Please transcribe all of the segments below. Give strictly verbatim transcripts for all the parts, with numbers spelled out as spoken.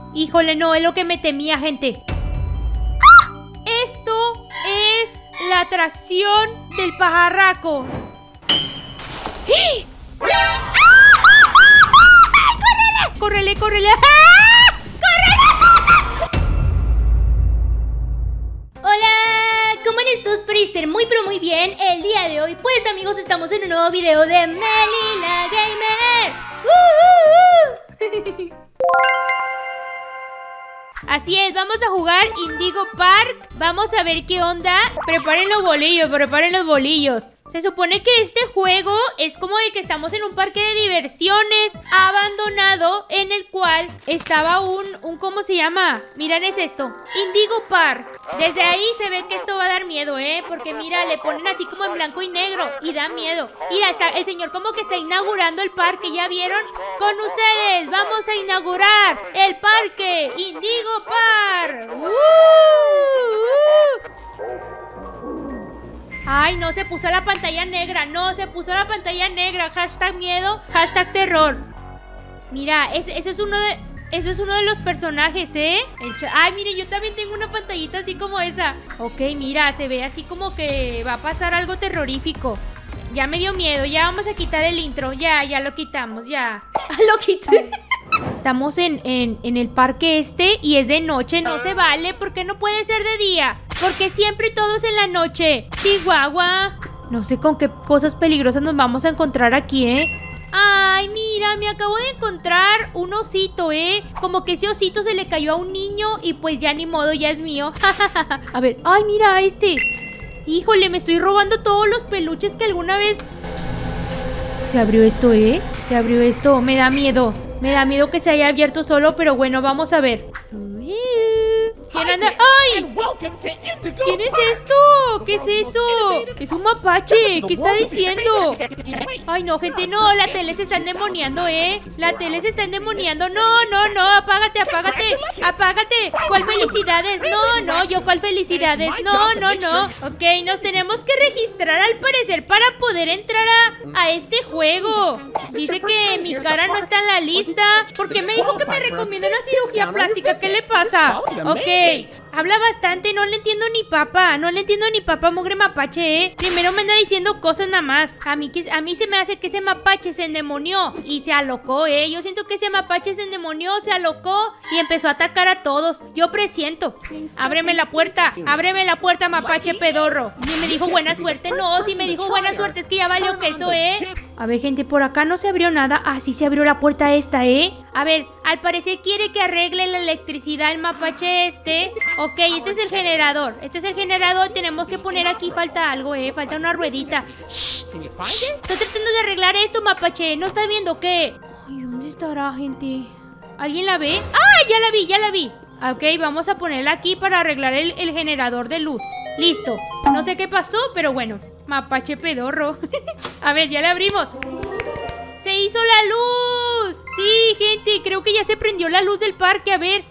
Híjole, no, es lo que me temía, gente. ¡Ah! Esto es la atracción del pajarraco. ¡Ah! ¡Córrele! ¡Córrele, córrele! ¡Ah! ¡Córrele! Hola, ¿cómo eres tú, Priester? Muy pero muy bien. El día de hoy, pues amigos, estamos en un nuevo video de Melina Gamer. ¡Uh, uh, uh! Así es, vamos a jugar Indigo Park. Vamos a ver qué onda. Preparen los bolillos, preparen los bolillos. Se supone que este juego es como de que estamos en un parque de diversiones abandonado, en el cual estaba un, un ¿cómo se llama? Miren, es esto, Indigo Park. Desde ahí se ve que esto va a dar miedo, ¿eh? Porque mira, le ponen así como en blanco y negro y da miedo. Mira, está el señor como que está inaugurando el parque, ¿ya vieron? Con ustedes vamos a inaugurar el parque Indigo Park. ¡Uh! ¡Uh! Ay, no, se puso la pantalla negra. No, se puso la pantalla negra. Hashtag miedo, hashtag terror. Mira, ese, ese es uno de... Eso es uno de los personajes, ¿eh? El Ay, mire, yo también tengo una pantallita así como esa. Ok, mira, se ve así como que va a pasar algo terrorífico. Ya me dio miedo, ya vamos a quitar el intro. Ya, ya lo quitamos, ya. Lo quité. Estamos en, en, en el parque este y es de noche, no se vale. ¿Por qué no puede ser de día? Porque siempre todo es en la noche. Chihuahua. No sé con qué cosas peligrosas nos vamos a encontrar aquí, ¿eh? Ay, mira, me acabo de encontrar un osito, ¿eh? Como que ese osito se le cayó a un niño y pues ya ni modo, ya es mío. A ver, ay, mira este. Híjole, me estoy robando todos los peluches que alguna vez... Se abrió esto, ¿eh? Se abrió esto, me da miedo. Me da miedo que se haya abierto solo, pero bueno, vamos a ver. ¿Quién anda? ¡Ay! ¿Quién es esto? ¿Qué es eso? Es un mapache. ¿Qué está diciendo? Ay, no, gente, no. La tele se está endemoniando, ¿eh? La tele se está endemoniando. No, no, no. Apágate, apágate. Apágate. ¿Cuál felicidades? No, no. Yo, ¿cuál felicidades? No, no, no. Ok, nos tenemos que registrar al parecer para poder entrar a, a este juego. Dice que mi cara no está en la lista. ¿Por qué me dijo que me recomienda una cirugía plástica? ¿Qué le pasa? Ok. Habla bastante, no le entiendo ni papa. No le entiendo ni papa, mugre mapache, ¿eh? Primero me anda diciendo cosas nada más. A mí, que, a mí se me hace que ese mapache se endemonió y se alocó, ¿eh? Yo siento que ese mapache se endemonió, se alocó y empezó a atacar a todos. Yo presiento. Ábreme la puerta, ábreme la puerta, mapache pedorro. Ni me dijo buena suerte. No, si me dijo buena suerte es que ya valió queso, ¿eh? A ver, gente, por acá no se abrió nada. Ah, sí se abrió la puerta esta, ¿eh? A ver, al parecer quiere que arregle la electricidad el mapache este. Ok, este es el generador. Este es el generador. Tenemos que poner aquí, falta algo, ¿eh? Falta una ruedita. Shh, shh. Estoy tratando de arreglar esto, mapache. ¿No estás viendo qué? Ay, ¿dónde estará, gente? ¿Alguien la ve? ¡Ah! Ya la vi, ya la vi. Ok, vamos a ponerla aquí para arreglar el, el generador de luz. Listo. No sé qué pasó, pero bueno. Mapache pedorro. A ver, ya la abrimos. ¡Se hizo la luz! Sí, gente, creo que ya se prendió la luz del parque. A ver.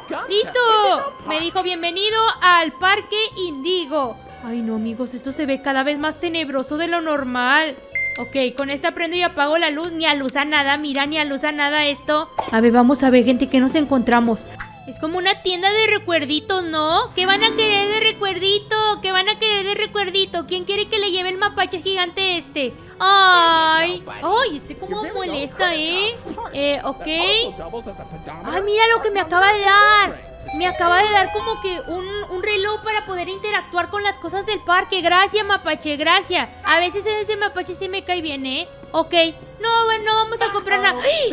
¡Listo! Me dijo bienvenido al parque Indigo. Ay, no, amigos, esto se ve cada vez más tenebroso de lo normal. Ok, con esta prendo y apago la luz. Ni a luz a nada, mira, ni a luz a nada esto. A ver, vamos a ver, gente, ¿qué nos encontramos? Es como una tienda de recuerditos, ¿no? ¿Qué van a querer de recuerdito? ¿Qué van a querer de recuerdito? ¿Quién quiere que le lleve el mapache gigante este? ¡Ay! ¡Ay! Este como molesta, ¿eh? Eh, ok. ¡Ay, mira lo que me acaba de dar! Me acaba de dar como que un, un reloj para poder interactuar con las cosas del parque. Gracias, mapache, gracias. A veces ese mapache se me cae bien, ¿eh? Ok. No, bueno, no vamos a comprar nada. ¡Ay!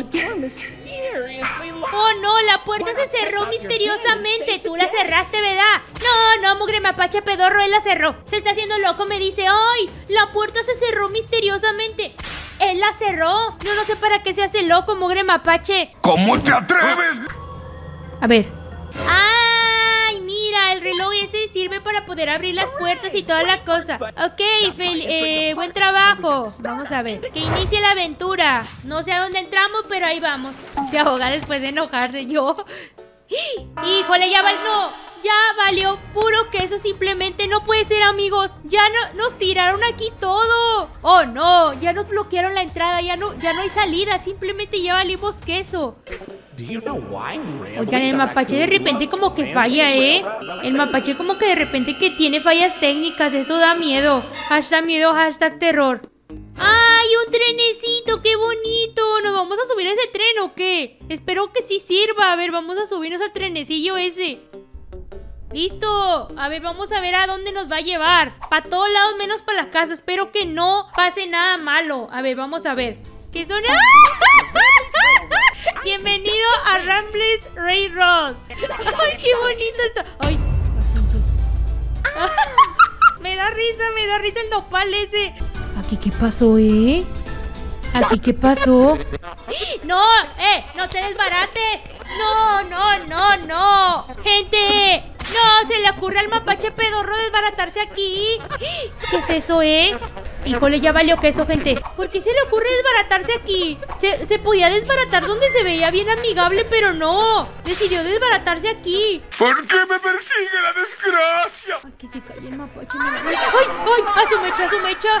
Oh, no, la puerta se cerró misteriosamente. Tú la cerraste, ¿verdad? No, no, mugre mapache pedorro, él la cerró. Se está haciendo loco, me dice. ¡Ay! La puerta se cerró misteriosamente. Él la cerró. Yo no sé para qué se hace loco, mugre mapache. ¿Cómo te atreves? A ver. ¡Ay! Mira, el reloj ese sirve para poder abrir las puertas y toda la cosa. Ok, eh, buen trabajo. Vamos a ver. Que inicie la aventura. No sé a dónde entramos, pero ahí vamos. Se ahoga después de enojarse yo. ¡Híjole, ya valió! ¡No! Ya valió puro queso, simplemente no puede ser, amigos. Ya no, nos tiraron aquí todo. ¡Oh, no! Ya nos bloquearon la entrada, ya no, ya no hay salida. Simplemente ya valimos queso. Oigan, el mapache de repente como que falla, ¿eh? El mapache como que de repente que tiene fallas técnicas. Eso da miedo. Hashtag miedo, hashtag terror. ¡Ay, un trenecito! ¡Qué bonito! ¿Nos vamos a subir a ese tren o qué? Espero que sí sirva. A ver, vamos a subirnos al trenecillo ese. ¡Listo! A ver, vamos a ver a dónde nos va a llevar. Para todos lados menos para la casa. Espero que no pase nada malo. A ver, vamos a ver. ¿Qué son? Bienvenido a Rambles Railroad. ¡Ay, qué bonito esto! ¡Ay! Me da risa, me da risa el nopal ese. ¿Aquí qué pasó, eh? ¿Aquí qué pasó? ¡No! ¡Eh! ¡No te desbarates! ¡No, no, no, no! ¡Gente! ¡No! ¡Se le ocurre al mapache pedorro desbaratarse aquí! ¿Qué es eso, eh? Híjole, ya valió queso, gente. ¿Por qué se le ocurre desbaratarse aquí? Se, se podía desbaratar donde se veía bien amigable, pero no. Decidió desbaratarse aquí. ¿Por qué me persigue la desgracia? Ay, que se calle el mapache. ¡Ay, ay! ay ¡A su mecha, a su mecha!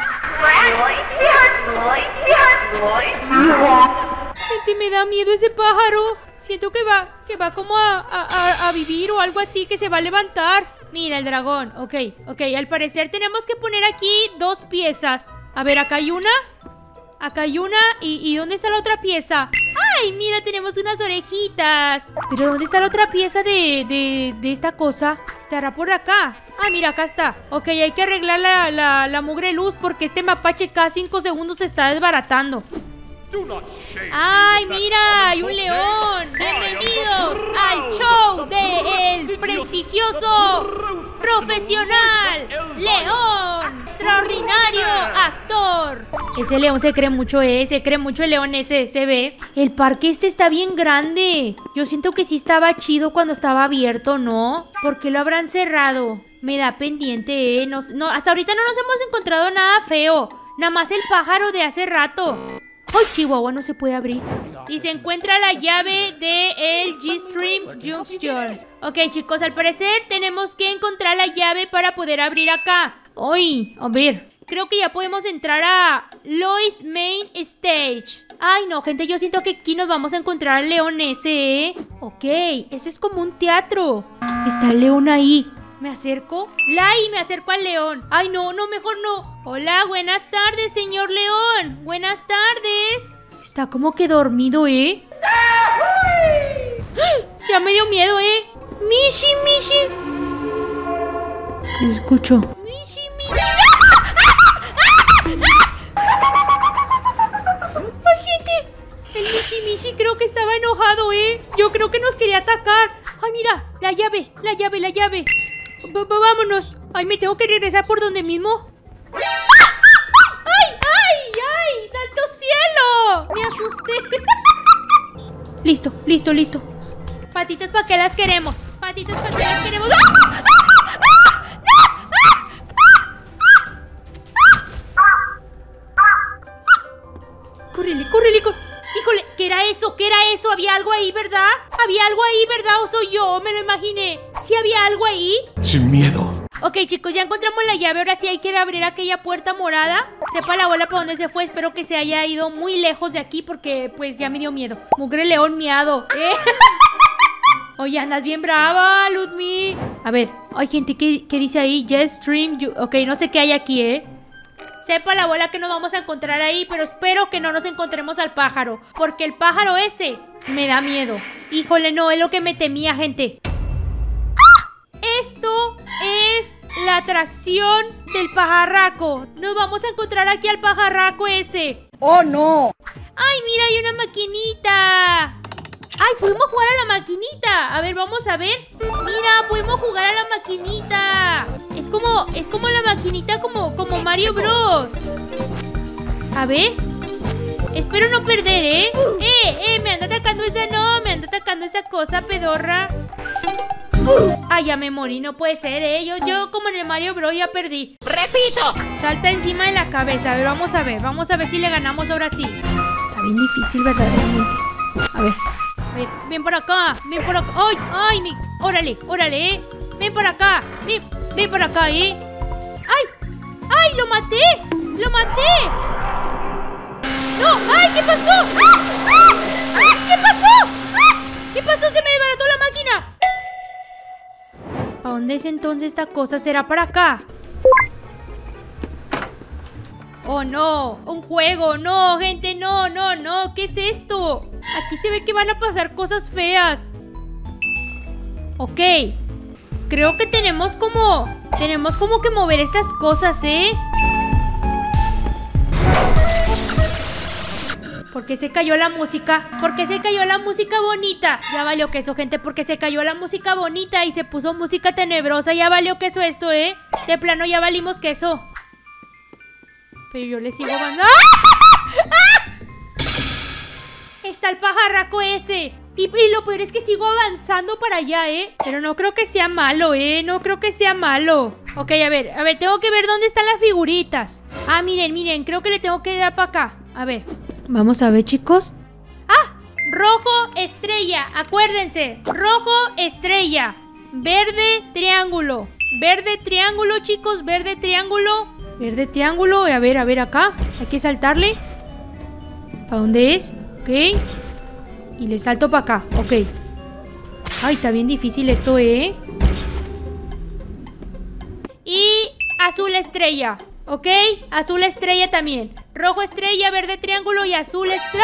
Gente, me da miedo ese pájaro. Siento que va, que va como a, a, a vivir o algo así, que se va a levantar. Mira el dragón, ok, ok, al parecer tenemos que poner aquí dos piezas. A ver, acá hay una. Acá hay una, ¿y, y dónde está la otra pieza? ¡Ay, mira, tenemos unas orejitas! Pero ¿dónde está la otra pieza de, de, de esta cosa? ¿Estará por acá? Ah, mira, acá está. Ok, hay que arreglar la, la, la mugre luz porque este mapache cada cinco segundos se está desbaratando. ¡Ay, mira! ¡Hay un león! ¡Bienvenidos al show del prestigioso, profesional, león! ¡Extraordinario actor! Ese león se cree mucho, eh. Se cree mucho el león ese, se ve. El parque este está bien grande. Yo siento que sí estaba chido cuando estaba abierto, ¿no? ¿Por qué lo habrán cerrado? Me da pendiente, eh. No, no, hasta ahorita no nos hemos encontrado nada feo. Nada más el pájaro de hace rato. ¡Ay, Chihuahua! No se puede abrir. Y se encuentra la llave de el G-Stream Junction. Ok, chicos, al parecer tenemos que encontrar la llave para poder abrir acá. ¡Ay! A ver. Creo que ya podemos entrar a Lois Main Stage. Ay, no, gente, yo siento que aquí nos vamos a encontrar al león ese, ¿eh? Ok, ese es como un teatro. Está el león ahí. ¿Me acerco? ¡Lai! Me acerco al león. ¡Ay, no! No, mejor no. Hola, buenas tardes, señor león. Buenas tardes. Está como que dormido, ¿eh? Ya me dio miedo, ¿eh? Mishi, Mishi. ¿Qué escucho? Mishi, Mishi. ¡Ay, gente! El Mishi, Mishi creo que estaba enojado, ¿eh? Yo creo que nos quería atacar. ¡Ay, mira! La llave, la llave, la llave. Vámonos. Ay, me tengo que regresar por donde mismo. ¡Ay, ay, ay! ¡Santo cielo! Me asusté. Listo, listo, listo. Patitas, ¿para qué las queremos? Patitas, ¿para qué las queremos? ¡Ah! ¡Ah! ¡Ah! ¡No! ¡Córrele, córrele, córrele! Híjole, ¿qué era eso? ¿Qué era eso? ¿Había algo ahí, verdad? ¿Había algo ahí, verdad? ¿O soy yo? Me lo imaginé. ¿Sí había algo ahí? Sin miedo. Ok, chicos, ya encontramos la llave. Ahora sí hay que abrir aquella puerta morada. Sepa la abuela para dónde se fue. Espero que se haya ido muy lejos de aquí porque, pues, ya me dio miedo. Mugre león miado, ¿eh? Oye, andas bien brava, Ludmi. A ver, hay gente que, que dice ahí Yes, stream you. Ok, no sé qué hay aquí, ¿eh? Sepa la abuela que nos vamos a encontrar ahí, pero espero que no nos encontremos al pájaro, porque el pájaro ese me da miedo. Híjole, no, es lo que me temía, gente. ¡Ah! Esto es la atracción del pajarraco. Nos vamos a encontrar aquí al pajarraco ese. ¡Oh, no! ¡Ay, mira, hay una maquinita! ¡Ay, podemos jugar a la maquinita! A ver, vamos a ver. ¡Mira, podemos jugar a la maquinita! Es como, es como la maquinita como, como Mario Bros. A ver. Espero no perder, ¿eh? ¡Eh, eh! Me anda atacando esa, no, me anda atacando esa cosa pedorra. ¡Ay, ya me morí! No puede ser, ¿eh? Yo, yo como en el Mario Bros ya perdí. ¡Repito! Salta encima de la cabeza. A ver, vamos a ver. Vamos a ver si le ganamos ahora sí. Está bien difícil, verdaderamente. A ver. A ver, ven por acá, ven por acá. ¡Ay, ay! Mi... Órale, órale, ¿eh? Ven por acá, ven, ven por acá, ¿eh? ¡Ay! ¡Ay, lo maté! ¡Lo maté! ¡No! ¡Ay, qué pasó! ¡Ah! ¡Ah! ¡Ah! ¿Qué pasó? ¡Ah! ¿Qué pasó? ¡Se me desbarató la máquina! ¿A dónde es entonces esta cosa? ¿Será para acá? ¡Oh, no! ¡Un juego! ¡No, gente! ¡No, no, no! ¿Qué es esto? Aquí se ve que van a pasar cosas feas. Ok. Creo que tenemos como... Tenemos como que mover estas cosas, ¿eh? ¿Por qué se cayó la música? ¿Por qué se cayó la música bonita? Ya valió queso, gente, porque se cayó la música bonita y se puso música tenebrosa. Ya valió queso esto, ¿eh? De plano ya valimos queso. Pero yo le sigo mandando. ¡Ah! ¡Ah! Está el pajarraco ese. Y, y lo peor es que sigo avanzando para allá, ¿eh? Pero no creo que sea malo, ¿eh? No creo que sea malo. Ok, a ver, a ver, tengo que ver dónde están las figuritas. Ah, miren, miren, creo que le tengo que dar para acá. A ver, vamos a ver, chicos. ¡Ah! Rojo, estrella, acuérdense. Rojo, estrella. Verde, triángulo. Verde, triángulo, chicos, verde, triángulo. Verde, triángulo, a ver, a ver, acá. Hay que saltarle. ¿Para dónde es? Ok. Y le salto para acá, ok. Ay, está bien difícil esto, ¿eh? Y azul estrella, ¿ok? Azul estrella también. Rojo estrella, verde triángulo y azul estrella.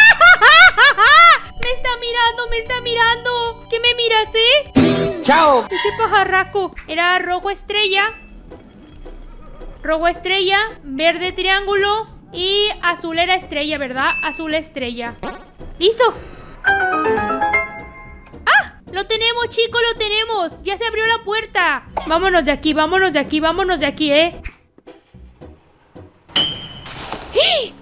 Me está mirando, me está mirando. ¿Qué me miras, eh? ¡Chao! Ese pajarraco. Era rojo estrella. Rojo estrella, verde triángulo y azul era estrella, ¿verdad? Azul estrella. ¡Listo! ¡Ah! ¡Lo tenemos, chicos! ¡Lo tenemos! ¡Ya se abrió la puerta! Vámonos de aquí, vámonos de aquí, vámonos de aquí, ¿eh? ¡Eh!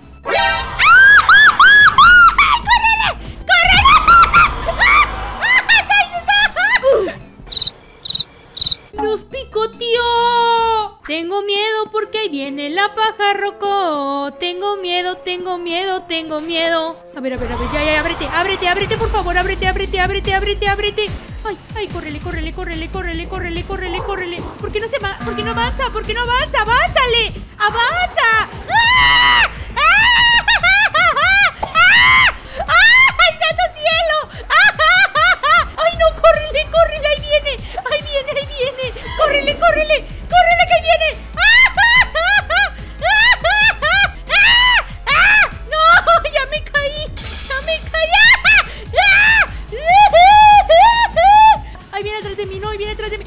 ¡Nos picoteó! Tengo miedo porque ahí viene la pajarroco. Tengo miedo, tengo miedo, tengo miedo. A ver, a ver, a ver, ya, ya, ábrete, ábrete, ábrete, por favor, ábrete, ábrete, ábrete, ábrete, ábrete. Ay, ay, córrele, córrele, córrele, córrele, córrele, córrele, córrele. ¿Por qué no se va? ¿Por qué no avanza? ¿Por qué no avanza? ¡Avánzale! ¡Avanza! ¡Ah! ¡Ah! ¡Ay, santo cielo! ¡Ay, no! ¡Córrele, córrele! ¡Ahí viene! ¡Ahí viene, ahí viene! ¡Córrele, córrele! ¡Córrele que ahí viene! ¡No! ¡Ya me caí! ¡Ya me caí! ¡Ahí viene atrás de mí! ¡No! ¡Ahí viene atrás de mí!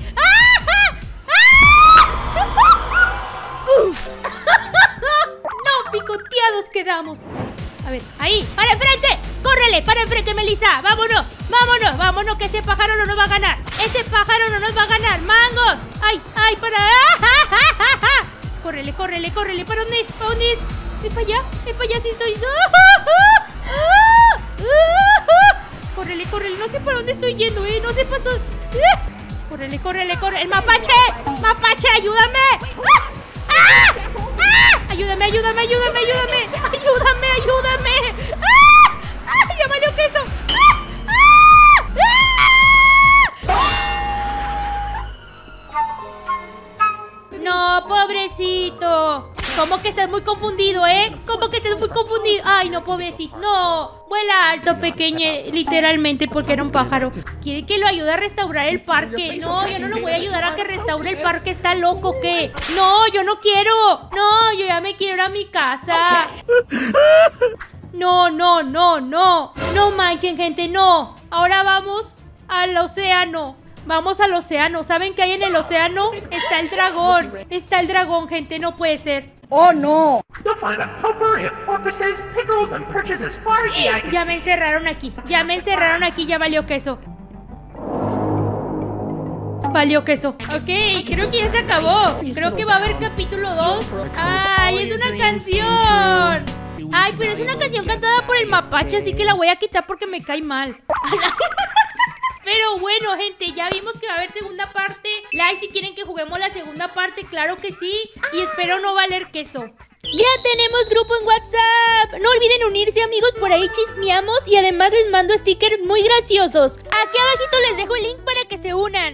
¡No! ¡Picoteados quedamos! A ver, ahí, para enfrente. Córrele, para enfrente, Melissa. Vámonos, vámonos, vámonos, que ese pájaro no nos va a ganar. Ese pájaro no nos va a ganar. ¡Mangos! ¡Ay, ay, para! Córrele, córrele, córrele. ¿Para dónde es? ¿Para dónde es? ¿Es para allá? ¿Es para allá? Sí estoy. Córrele, córrele. No sé para dónde estoy yendo, ¿eh? No sé para dónde. Córrele, córrele, córrele. ¡El mapache! ¡Mapache, ayúdame! ¡Ah! Ayúdame, ayúdame, ayúdame, ayúdame. Ayúdame, ayúdame. ¡Ah! ¡Ah! ¡Ya valió queso! ¡Ah! ¡Ah! No, pobrecito. ¿Cómo que estás muy confundido, eh? ¿Cómo que estás muy confundido? Ay, no, pobrecito. No, vuela alto, pequeño, literalmente, porque era un pájaro. ¿Quiere que lo ayude a restaurar el parque? No, yo no lo voy a ayudar a que restaure el parque. ¿Está loco o qué? No, yo no quiero. No, yo ya me quiero ir a mi casa. No, no, no, no. No manchen, gente, no. Ahora vamos al océano. Vamos al océano. ¿Saben qué hay en el océano? Está el dragón. Está el dragón, gente. No puede ser. ¡Oh, no! Ya me encerraron aquí. Ya me encerraron aquí. Ya valió queso. Valió queso. Ok, creo que ya se acabó. Creo que va a haber capítulo dos. ¡Ay, es una canción! Ay, pero es una canción cantada por el mapache, así que la voy a quitar porque me cae mal. Pero bueno, gente, ya vimos que va a haber segunda parte. Like si quieren que juguemos la segunda parte, claro que sí. Y espero no valer queso. Ya tenemos grupo en WhatsApp. No olviden unirse, amigos, por ahí chismeamos. Y además les mando stickers muy graciosos. Aquí abajito les dejo el link para que se unan.